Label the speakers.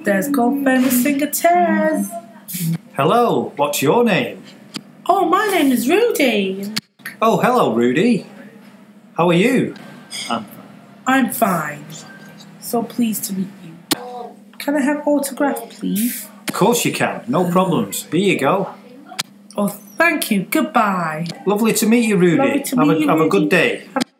Speaker 1: There's gold famous singer Tez.
Speaker 2: Hello, what's your name?
Speaker 1: Oh, my name is Rudy.
Speaker 2: Oh, hello, Rudy. How are you?
Speaker 1: I'm fine. So pleased to meet you. Can I have autograph, please?
Speaker 2: Of course you can, no problems. Here you go.
Speaker 1: Oh, thank you. Goodbye.
Speaker 2: Lovely to meet you, Rudy.
Speaker 1: Lovely to meet you,
Speaker 2: Have a
Speaker 1: Rudy.
Speaker 2: good day.